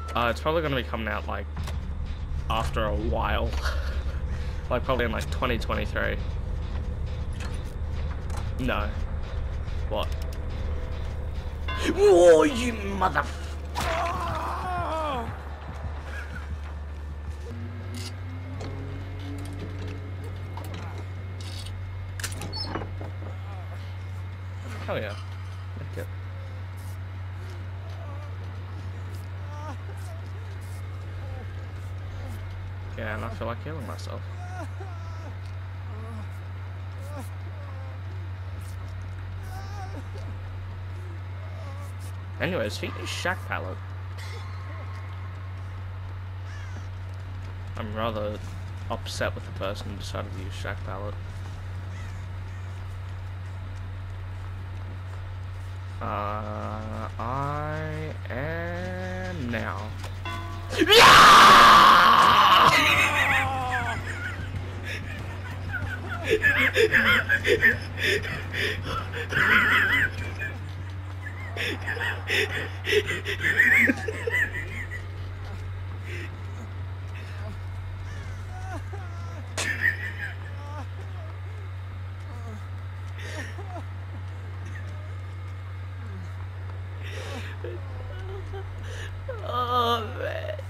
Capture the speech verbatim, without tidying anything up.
Uh, it's probably gonna be coming out like after a while, like probably in like twenty twenty-three. No. What? Oh, you mother. Hell yeah. Make it. Yeah, and I feel like killing myself. Anyways, he used Shack Pallet. I'm rather upset with the person who decided to use Shack Pallet. Uh, I am now. Oh man.